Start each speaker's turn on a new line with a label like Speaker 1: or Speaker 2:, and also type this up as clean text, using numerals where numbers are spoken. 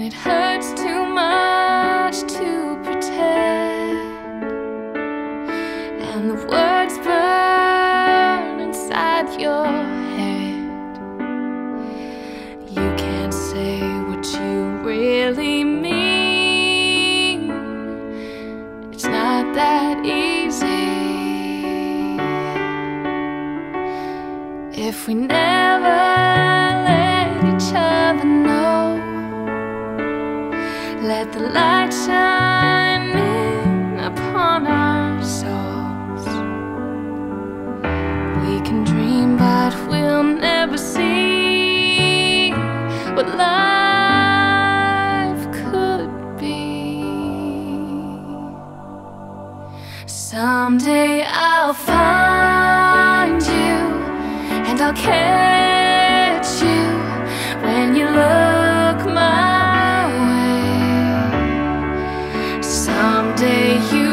Speaker 1: it hurts too much to pretend, and the words burn inside your head. You can't say what you really mean. It's not that easy. If we never let each other know, let the light shine in upon our souls. We can dream, but we'll never see what life could be. Someday I'll find you, and I'll catch you when you look my way. Someday you